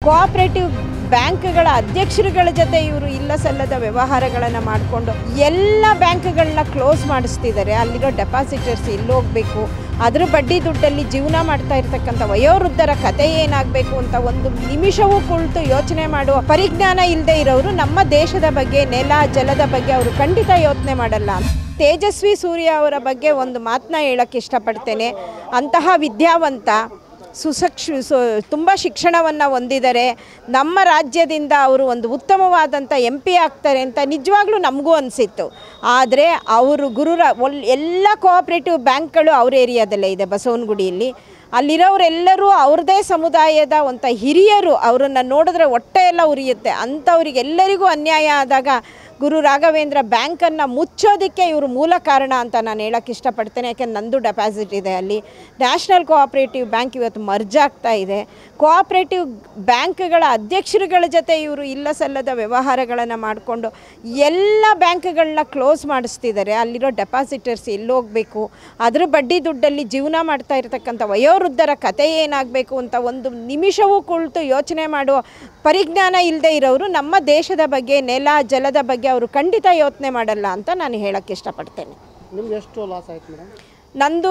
Cooperative ಬ್ಯಾಂಕ್ಗಳ ಅಧ್ಯಕ್ಷರುಗಳ ಜೊತೆ ಇವರು ಇಲ್ಲ ಸಲ್ಲದ ವ್ಯವಹಾರಗಳನ್ನು ಮಾಡಿಕೊಂಡು ಎಲ್ಲ ಬ್ಯಾಂಕ್ಗಳನ್ನ ಕ್ಲೋಸ್ ಮಾಡಿಸ್ತಿದ್ದಾರೆ. ಅಲ್ಲಿರೋ ಡೆಪಾಸಿಟರ್ಸ್ ಎಲ್ಲೋಗಬೇಕು, ಅದರ ಬಡ್ಡಿ ದುಡ್ಡಲ್ಲಿ ಜೀವನ ಮಾಡ್ತಾ ಇರ್ತಕ್ಕಂಥ ವಯೋವೃದ್ಧರ ಕತೆ ಏನಾಗಬೇಕು ಅಂತ ಒಂದು ನಿಮಿಷವೂ ಕುಳಿತು ಯೋಚನೆ ಮಾಡುವ ಪರಿಜ್ಞಾನ ಇಲ್ಲದೆ ಇರೋರು ನಮ್ಮ ದೇಶದ ಬಗ್ಗೆ, ನೆಲ ಜಲದ ಬಗ್ಗೆ ಅವರು ಖಂಡಿತ ಯೋಚನೆ ಮಾಡಲ್ಲ. ತೇಜಸ್ವಿ ಸೂರ್ಯ ಅವರ ಬಗ್ಗೆ ಒಂದು ಮಾತನ್ನ ಹೇಳೋಕ್ಕೆ ಇಷ್ಟಪಡ್ತೇನೆ. ಅಂತಹ ವಿದ್ಯಾವಂತ, ತುಂಬ ಶಿಕ್ಷಣವನ್ನು ಹೊಂದಿದ್ದಾರೆ. ನಮ್ಮ ರಾಜ್ಯದಿಂದ ಅವರು ಒಂದು ಉತ್ತಮವಾದಂಥ MP ಆಗ್ತಾರೆ ಅಂತ ನಿಜವಾಗ್ಲೂ ನಮಗೂ ಅನಿಸಿತ್ತು. ಆದರೆ ಅವರು ಎಲ್ಲ ಕೋಆಪರೇಟಿವ್ ಬ್ಯಾಂಕ್ಗಳು ಅವ್ರ ಏರಿಯಾದಲ್ಲೇ ಇದೆ, ಬಸವನಗುಡಿಯಲ್ಲಿ. ಅಲ್ಲಿರೋರೆಲ್ಲರೂ ಅವ್ರದ್ದೇ ಸಮುದಾಯದ ಒಂದು ಹಿರಿಯರು. ಅವರನ್ನು ನೋಡಿದ್ರೆ ಹೊಟ್ಟೆ ಎಲ್ಲ ಉರಿಯುತ್ತೆ. ಅಂಥವ್ರಿಗೆಲ್ಲರಿಗೂ ಅನ್ಯಾಯ ಆದಾಗ ಗುರು ರಾಘವೇಂದ್ರ ಬ್ಯಾಂಕನ್ನು ಮುಚ್ಚೋದಕ್ಕೆ ಇವರು ಮೂಲ ಕಾರಣ ಅಂತ ನಾನು ಹೇಳೋಕ್ಕೆ ಇಷ್ಟಪಡ್ತೇನೆ. ಯಾಕೆಂದ್ರೆ ನಂದು ಡೆಪಾಸಿಟ್ ಇದೆ ಅಲ್ಲಿ. ನ್ಯಾಷನಲ್ ಕೋಆಪರೇಟಿವ್ ಬ್ಯಾಂಕ್ ಇವತ್ತು ಮರ್ಜ್ ಆಗ್ತಾ ಇದೆ. ಕೋಆಪರೇಟಿವ್ ಬ್ಯಾಂಕ್ಗಳ ಅಧ್ಯಕ್ಷರುಗಳ ಜೊತೆ ಇವರು ಇಲ್ಲ ಸಲ್ಲದ ವ್ಯವಹಾರಗಳನ್ನು ಮಾಡಿಕೊಂಡು ಎಲ್ಲ ಬ್ಯಾಂಕ್ಗಳನ್ನ ಕ್ಲೋಸ್ ಮಾಡಿಸ್ತಿದ್ದಾರೆ. ಅಲ್ಲಿರೋ ಡೆಪಾಸಿಟರ್ಸ್ ಎಲ್ಲೋಗಬೇಕು, ಅದರ ಬಡ್ಡಿ ದುಡ್ಡಲ್ಲಿ ಜೀವನ ಮಾಡ್ತಾ ಇರ್ತಕ್ಕಂಥ ವಯೋವೃದ್ಧರ ಕತೆ ಏನಾಗಬೇಕು ಅಂತ ಒಂದು ನಿಮಿಷವೂ ಕುಳಿತು ಯೋಚನೆ ಮಾಡುವ ಪರಿಜ್ಞಾನ ಇಲ್ಲದೆ ಇರೋರು ನಮ್ಮ ದೇಶದ ಬಗ್ಗೆ, ನೆಲ ಜಲದ ಬಗ್ಗೆ ಅವರು ಖಂಡಿತ ಯೋಚನೆ ಮಾಡಲ್ಲ ಅಂತ ನಾನು ಹೇಳೋಕ್ಕೆ ಇಷ್ಟಪಡ್ತೇನೆ. ನಿಮ್ಗೆ ಎಷ್ಟು ಲಾಸ್ ಆಯ್ತು ಮೇಡಮ್? ನಂದು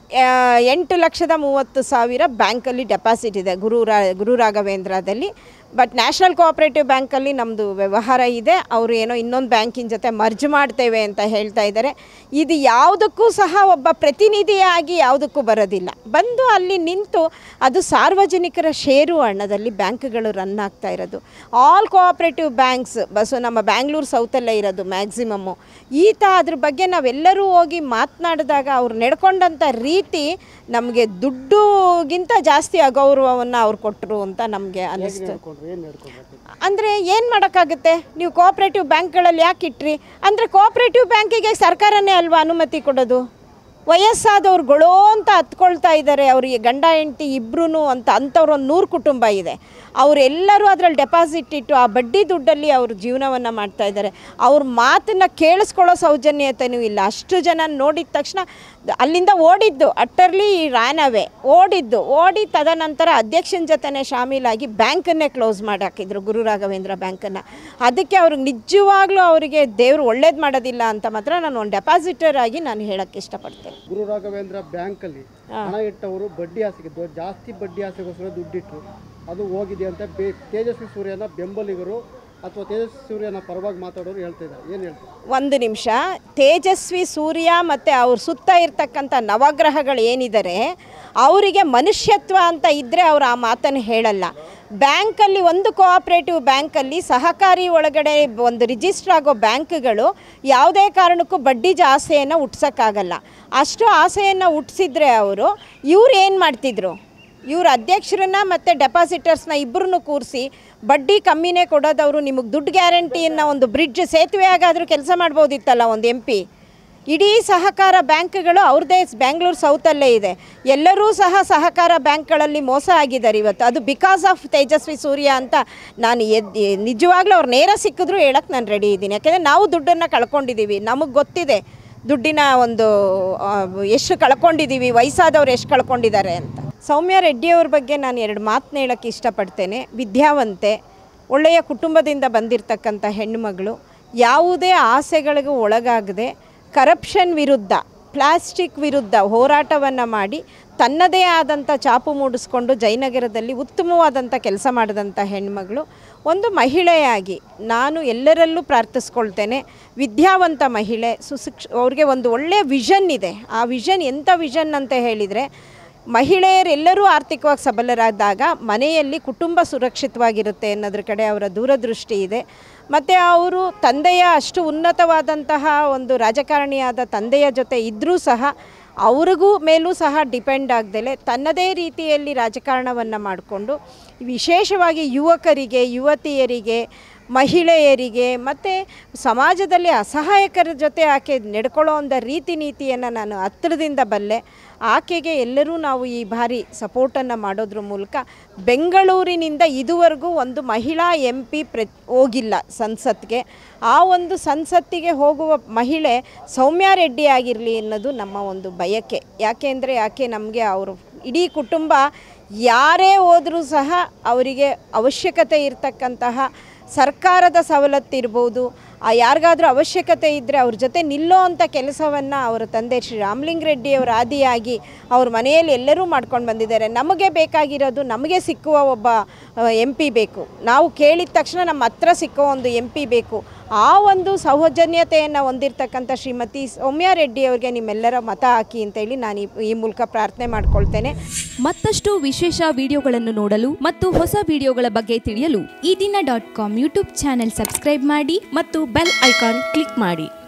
8,30,000 ಬ್ಯಾಂಕಲ್ಲಿ ಡೆಪಾಸಿಟ್ ಇದೆ ಗುರು ರಾಘವೇಂದ್ರದಲ್ಲಿ. ಬಟ್ ನ್ಯಾಷನಲ್ ಕೋಆಪರೇಟಿವ್ ಬ್ಯಾಂಕಲ್ಲಿ ನಮ್ಮದು ವ್ಯವಹಾರ ಇದೆ. ಅವರು ಏನೋ ಇನ್ನೊಂದು ಬ್ಯಾಂಕಿನ ಜೊತೆ ಮರ್ಜ್ ಮಾಡ್ತೇವೆ ಅಂತ ಹೇಳ್ತಾ ಇದ್ದಾರೆ. ಇದು ಯಾವುದಕ್ಕೂ ಸಹ ಒಬ್ಬ ಪ್ರತಿನಿಧಿಯಾಗಿ ಯಾವುದಕ್ಕೂ ಬರೋದಿಲ್ಲ. ಬಂದು ಅಲ್ಲಿ ನಿಂತು ಅದು ಸಾರ್ವಜನಿಕರ ಷೇರು ಹಣದಲ್ಲಿ ಬ್ಯಾಂಕ್ಗಳು ರನ್ ಆಗ್ತಾ ಇರೋದು. ಆಲ್ ಕೋಆಪರೇಟಿವ್ ಬ್ಯಾಂಕ್ಸ್ ನಮ್ಮ ಬ್ಯಾಂಗ್ಳೂರು ಸೌತಲ್ಲೇ ಇರೋದು ಮ್ಯಾಕ್ಸಿಮಮ್ಮು. ಅದ್ರ ಬಗ್ಗೆ ನಾವೆಲ್ಲರೂ ಹೋಗಿ ಮಾತನಾಡಿದಾಗ ಅವ್ರು ನಡ್ಕೊಂಡಂಥ ರೀತಿ ನಮಗೆ ದುಡ್ಡುಗಿಂತ ಜಾಸ್ತಿ ಅಗೌರವವನ್ನು ಅವ್ರು ಕೊಟ್ಟರು ಅಂತ ನಮಗೆ ಅನ್ನಿಸ್ತು. ಅಂದರೆ ಏನು ಮಾಡೋಕ್ಕಾಗುತ್ತೆ? ನೀವು ಕೋಆಪರೇಟಿವ್ ಬ್ಯಾಂಕ್ಗಳಲ್ಲಿ ಯಾಕೆ ಇಟ್ರಿ ಅಂದರೆ, ಕೋಆಪರೇಟಿವ್ ಬ್ಯಾಂಕಿಗೆ ಸರ್ಕಾರನೇ ಅಲ್ವಾ ಅನುಮತಿ ಕೊಡೋದು? ವಯಸ್ಸಾದವ್ರುಗಳೋ ಅಂತ ಹತ್ಕೊಳ್ತಾ ಇದ್ದಾರೆ. ಅವರಿಗೆ ಗಂಡ ಹೆಂಡತಿ ಇಬ್ಬರೂ ಅಂಥವ್ರು ಒಂದು 100 ಕುಟುಂಬ ಇದೆ. ಅವರೆಲ್ಲರೂ ಅದರಲ್ಲಿ ಡೆಪಾಸಿಟ್ ಇಟ್ಟು ಆ ಬಡ್ಡಿ ದುಡ್ಡಲ್ಲಿ ಅವರು ಜೀವನವನ್ನು ಮಾಡ್ತಾ ಇದ್ದಾರೆ. ಅವ್ರ ಮಾತನ್ನು ಕೇಳಿಸ್ಕೊಳ್ಳೋ ಸೌಜನ್ಯತೆಯೂ ಇಲ್ಲ. ಅಷ್ಟು ಜನ ನೋಡಿದ ತಕ್ಷಣ ಅಲ್ಲಿಂದ ಓಡಿದ್ದು, ಅಟ್ಟರ್ಲಿ ಓಡಿ ತದನಂತರ ಅಧ್ಯಕ್ಷನ ಜೊತೆನೇ ಶಾಮೀಲಾಗಿ ಬ್ಯಾಂಕನ್ನೇ ಕ್ಲೋಸ್ ಮಾಡಿ ಹಾಕಿದ್ರು, ಗುರು ರಾಘವೇಂದ್ರ ಬ್ಯಾಂಕನ್ನು. ಅದಕ್ಕೆ ಅವ್ರಿಗೆ ನಿಜವಾಗ್ಲೂ ಅವರಿಗೆ ದೇವರು ಒಳ್ಳೇದು ಮಾಡೋದಿಲ್ಲ ಅಂತ ಮಾತ್ರ ನಾನು ಒಂದು ಡೆಪಾಸಿಟರ್ ಆಗಿ ನಾನು ಹೇಳೋಕ್ಕೆ ಇಷ್ಟಪಡ್ತೇನೆ. ಗುರು ರಾಘವೇಂದ್ರ ಬ್ಯಾಂಕಲ್ಲಿ ಹಣ ಇಟ್ಟವರು ಬಡ್ಡಿ ಆಸೆಗೆ ಜಾಸ್ತಿ ಬಡ್ಡಿ ಆಸೆಗೋಸ್ಕರ ದುಡ್ಡಿಟ್ಟರು, ಅದು ಹೋಗಿದೆ ಅಂತ ತೇಜಸ್ವಿ ಸೂರ್ಯನ ಬೆಂಬಲಿಗರು ಅಥವಾ ತೇಜಸ್ವಿ ಸೂರ್ಯನ ಪರವಾಗಿ ಮಾತಾಡೋರು ಹೇಳ್ತಿದ್ದಾರೆ. ಏನು ಹೇಳ್ತಾರೆ? ಒಂದು ನಿಮಿಷ. ತೇಜಸ್ವಿ ಸೂರ್ಯ ಮತ್ತು ಅವ್ರ ಸುತ್ತ ಇರ್ತಕ್ಕಂಥ ನವಗ್ರಹಗಳು ಏನಿದ್ದಾರೆ ಅವರಿಗೆ ಮನುಷ್ಯತ್ವ ಅಂತ ಇದ್ದರೆ ಅವರು ಆ ಮಾತನ್ನು ಹೇಳಲ್ಲ. ಬ್ಯಾಂಕಲ್ಲಿ ಒಂದು ಕೋಆಪರೇಟಿವ್ ಬ್ಯಾಂಕಲ್ಲಿ ಸಹಕಾರಿ ಒಳಗಡೆ ಒಂದು ರಿಜಿಸ್ಟರ್ ಆಗೋ ಬ್ಯಾಂಕ್ಗಳು ಯಾವುದೇ ಕಾರಣಕ್ಕೂ ಬಡ್ಡಿ ಆಸೆಯನ್ನು ಹುಟ್ಸೋಕ್ಕಾಗಲ್ಲ. ಅಷ್ಟು ಆಸೆಯನ್ನು ಹುಟ್ಟಿಸಿದ್ರೆ ಇವ್ರು ಏನು ಮಾಡ್ತಿದ್ರು? ಇವ್ರ ಅಧ್ಯಕ್ಷರನ್ನ ಮತ್ತು ಡೆಪಾಸಿಟರ್ಸ್ನ ಇಬ್ಬರನ್ನು ಕೂರಿಸಿ ಬಡ್ಡಿ ಕಮ್ಮಿನೇ ಕೊಡೋದವರು. ನಿಮಗೆ ದುಡ್ಡು ಗ್ಯಾರಂಟಿಯನ್ನು ಒಂದು ಬ್ರಿಡ್ಜ್ ಸೇತುವೆಯಾಗಾದರೂ ಕೆಲಸ ಮಾಡ್ಬೋದಿತ್ತಲ್ಲ ಒಂದು MP. ಇಡೀ ಸಹಕಾರ ಬ್ಯಾಂಕ್ಗಳು ಅವ್ರದ್ದೇ ಬ್ಯಾಂಗ್ಳೂರು ಸೌತಲ್ಲೇ ಇದೆ. ಎಲ್ಲರೂ ಸಹ ಸಹಕಾರ ಬ್ಯಾಂಕ್ಗಳಲ್ಲಿ ಮೋಸ ಆಗಿದ್ದಾರೆ ಇವತ್ತು. ಅದು ಬಿಕಾಸ್ ಆಫ್ ತೇಜಸ್ವಿ ಸೂರ್ಯ ಅಂತ ನಾನು ನಿಜವಾಗ್ಲೂ ಅವ್ರು ನೇರ ಸಿಕ್ಕಿದ್ರು ಹೇಳಕ್ಕೆ ನಾನು ರೆಡಿ ಇದ್ದೀನಿ. ಯಾಕೆಂದರೆ ನಾವು ದುಡ್ಡನ್ನು ಕಳ್ಕೊಂಡಿದ್ದೀವಿ, ನಮಗೆ ಗೊತ್ತಿದೆ ದುಡ್ಡಿನ ಒಂದು ಎಷ್ಟು ಕಳ್ಕೊಂಡಿದ್ದೀವಿ, ವಯಸ್ಸಾದವ್ರು ಎಷ್ಟು ಕಳ್ಕೊಂಡಿದ್ದಾರೆ ಅಂತ. ಸೌಮ್ಯ ರೆಡ್ಡಿಯವ್ರ ಬಗ್ಗೆ ನಾನು 2 ಮಾತನ್ನ ಹೇಳೋಕ್ಕೆ ಇಷ್ಟಪಡ್ತೇನೆ. ವಿದ್ಯಾವಂತೆ, ಒಳ್ಳೆಯ ಕುಟುಂಬದಿಂದ ಬಂದಿರತಕ್ಕಂಥ ಹೆಣ್ಣುಮಗಳು, ಯಾವುದೇ ಆಸೆಗಳಿಗೂ ಒಳಗಾಗದೆ ಕರಪ್ಷನ್ ವಿರುದ್ಧ, ಪ್ಲಾಸ್ಟಿಕ್ ವಿರುದ್ಧ ಹೋರಾಟವನ್ನು ಮಾಡಿ ತನ್ನದೇ ಆದಂಥ ಛಾಪು ಮೂಡಿಸ್ಕೊಂಡು ಜಯನಗರದಲ್ಲಿ ಉತ್ತಮವಾದಂಥ ಕೆಲಸ ಮಾಡಿದಂಥ ಹೆಣ್ಮಗಳು. ಒಂದು ಮಹಿಳೆಯಾಗಿ ನಾನು ಎಲ್ಲರಲ್ಲೂ ಪ್ರಾರ್ಥಿಸ್ಕೊಳ್ತೇನೆ. ವಿದ್ಯಾವಂತ ಮಹಿಳೆ, ಅವ್ರಿಗೆ ಒಂದು ಒಳ್ಳೆಯ ವಿಷನ್ ಇದೆ. ಆ ವಿಷನ್ ಎಂಥ ವಿಷನ್ ಅಂತ ಹೇಳಿದರೆ, ಮಹಿಳೆಯರೆಲ್ಲರೂ ಆರ್ಥಿಕವಾಗಿ ಸಬಲರಾದಾಗ ಮನೆಯಲ್ಲಿ ಕುಟುಂಬ ಸುರಕ್ಷಿತವಾಗಿರುತ್ತೆ ಅನ್ನೋದ್ರ ಕಡೆ ಅವರ ದೂರದೃಷ್ಟಿ ಇದೆ. ಮತ್ತು ಅವರು ತಂದೆಯ ಅಷ್ಟು ಉನ್ನತವಾದಂತಹ ಒಂದು ರಾಜಕಾರಣಿಯಾದ ತಂದೆಯ ಜೊತೆ ಇದ್ದರೂ ಸಹ ಅವ್ರಿಗೂ ಮೇಲೂ ಸಹ ಡಿಪೆಂಡ್ ಆಗದಲೇ ತನ್ನದೇ ರೀತಿಯಲ್ಲಿ ರಾಜಕಾರಣವನ್ನು ಮಾಡಿಕೊಂಡು ವಿಶೇಷವಾಗಿ ಯುವಕರಿಗೆ, ಯುವತಿಯರಿಗೆ, ಮಹಿಳೆಯರಿಗೆ ಮತ್ತು ಸಮಾಜದಲ್ಲಿ ಅಸಹಾಯಕರ ಜೊತೆ ಆಕೆ ನಡ್ಕೊಳ್ಳೋ ಒಂದು ರೀತಿ ನೀತಿಯನ್ನು ನಾನು ಹತ್ತಿರದಿಂದ ಬಲ್ಲೆ. ಆಕೆಗೆ ಎಲ್ಲರೂ ನಾವು ಈ ಬಾರಿ ಸಪೋರ್ಟನ್ನು ಮಾಡೋದ್ರ ಮೂಲಕ ಬೆಂಗಳೂರಿನಿಂದ ಇದುವರೆಗೂ ಒಂದು ಮಹಿಳಾ MP ಹೋಗಿಲ್ಲ ಸಂಸತ್ಗೆ. ಆ ಒಂದು ಸಂಸತ್ತಿಗೆ ಹೋಗುವ ಮಹಿಳೆ ಸೌಮ್ಯ ರೆಡ್ಡಿ ಆಗಿರಲಿ ಅನ್ನೋದು ನಮ್ಮ ಒಂದು ಬಯಕೆ. ಯಾಕೆಂದರೆ ಆಕೆ ನಮಗೆ ಅವರು ಇಡೀ ಕುಟುಂಬ ಯಾರೇ ಹೋದರೂ ಸಹ ಅವರಿಗೆ ಅವಶ್ಯಕತೆ ಇರತಕ್ಕಂತಹ ಸರ್ಕಾರದ ಸವಲತ್ತಿರ್ಬೋದು, ಯಾರಿಗಾದ್ರೂ ಅವಶ್ಯಕತೆ ಇದ್ದರೆ ಅವ್ರ ಜೊತೆ ನಿಲ್ಲೋ ಅಂಥ ಕೆಲಸವನ್ನು ಅವರ ತಂದೆ ಶ್ರೀ ರಾಮಲಿಂಗಾರೆಡ್ಡಿಯವರ ಆದಿಯಾಗಿ ಅವ್ರ ಮನೆಯಲ್ಲಿ ಎಲ್ಲರೂ ಮಾಡ್ಕೊಂಡು ಬಂದಿದ್ದಾರೆ. ನಮಗೆ ಬೇಕಾಗಿರೋದು ನಮಗೆ ಸಿಕ್ಕುವ ಒಬ್ಬ MP ಬೇಕು. ನಾವು ಕೇಳಿದ ತಕ್ಷಣ ನಮ್ಮ ಹತ್ರ ಸಿಕ್ಕೋ ಒಂದು MP ಬೇಕು. ಆ ಒಂದು ಸೌಜನ್ಯತೆಯನ್ನು ಹೊಂದಿರತಕ್ಕಂಥ ಶ್ರೀಮತಿ ಸೌಮ್ಯಾ ರೆಡ್ಡಿ ಅವರಿಗೆ ನಿಮ್ಮೆಲ್ಲರ ಮತ ಹಾಕಿ ಅಂತೇಳಿ ನಾನು ಈ ಮೂಲಕ ಪ್ರಾರ್ಥನೆ ಮಾಡ್ಕೊಳ್ತೇನೆ. ಮತ್ತಷ್ಟು ವಿಶೇಷ ವಿಡಿಯೋಗಳನ್ನು ನೋಡಲು ಮತ್ತು ಹೊಸ ವಿಡಿಯೋಗಳ ಬಗ್ಗೆ ತಿಳಿಯಲು ಈ ದಿನ .com ಯೂಟ್ಯೂಬ್ ಚಾನೆಲ್ ಸಬ್ಸ್ಕ್ರೈಬ್ ಮಾಡಿ ಮತ್ತು ಬೆಲ್ ಐಕಾನ್ ಕ್ಲಿಕ್ ಮಾಡಿ.